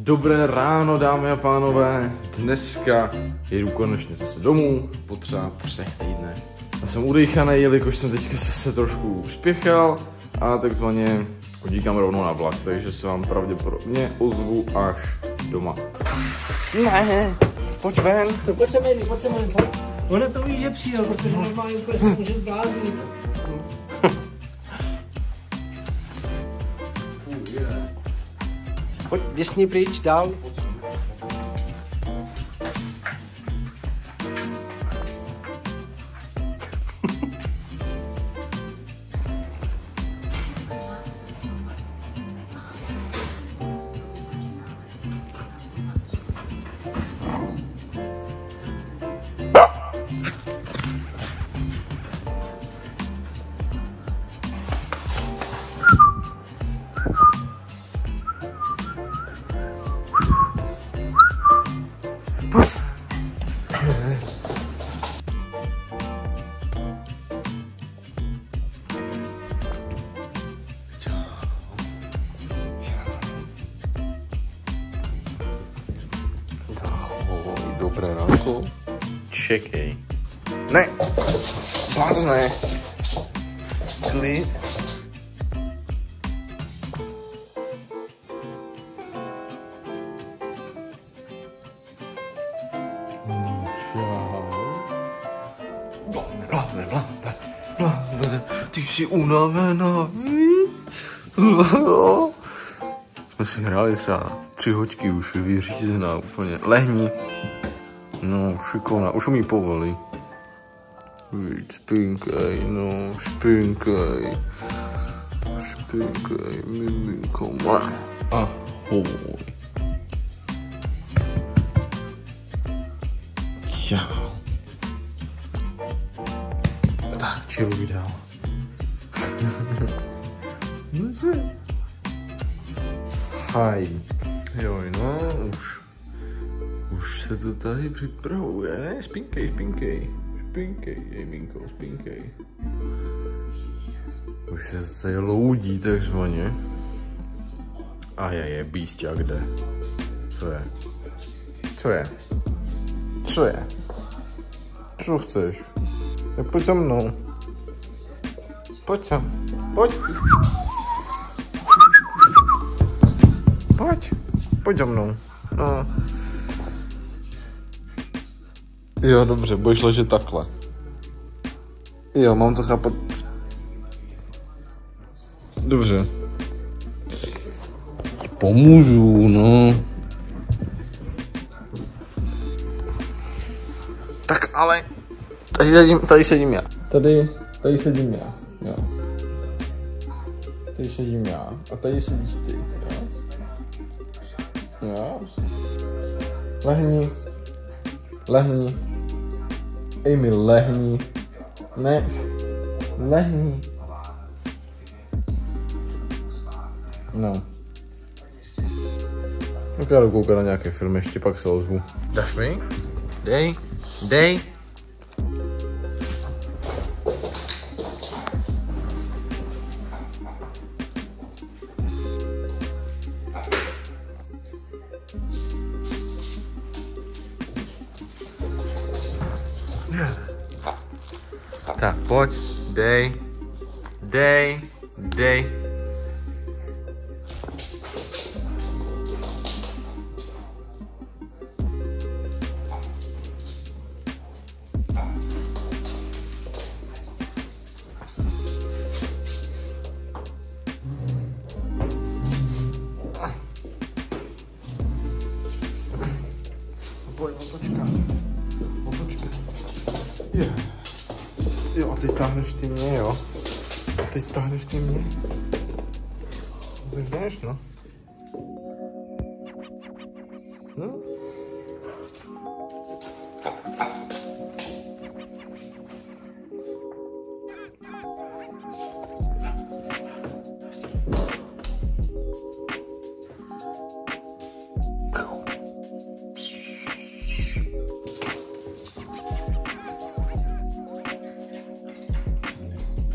Dobré ráno, dámy a pánové. Dneska jedu konečně zase domů po třeba 3 týdnech. Já jsem udejchaný, jelikož jsem teďka se trošku uspěchal a takzvaně odíkám rovnou na vlak, takže se vám pravděpodobně ozvu až doma. Ne, pojď ven. To pojď sem, pojď. Ona to ví, že přijel, protože normálně úplně se může zbláznit. Pojď, běsni pryč, dál. Dobré ráno. Čekej. Ne! Blázne! Klid. Blázne. Ty jsi unavená. Jsme si hráli třeba 3 hoďky, už je vyřízená úplně. Lehni. No, šikovná, už umí povolí. Víc, spinkej, no, spinkej, miminko, ahoj. Čau. Tak, chilluj dál. Hi. Jo, no, už se to tady připravuje, ne? Spinkej, jejminko, spinkej. Už se to tady loudí takzvaně. A je bísťák jde. Co je? Co chceš? Tak pojď za mnou. Pojď. Pojď za mnou. No. Jo, dobře, budeš ležet takhle. Jo, mám to chápat. Dobře. Pomůžu, no. Tak ale... Tady sedím já. Tady sedím já. Jo. Tady sedím já. A tady sedíš ty, jo. Jo. Lehni. Amy, lehni. Ne. Lehni. No. Tak já jdu koukat na nějaký film, ještě pak se ozvu. Dáš mi? Dej. Tak, pojď, dej. Pojď, otočka. Jo, a teď táhneš ty mě, jo. Tak jdeš, no. No.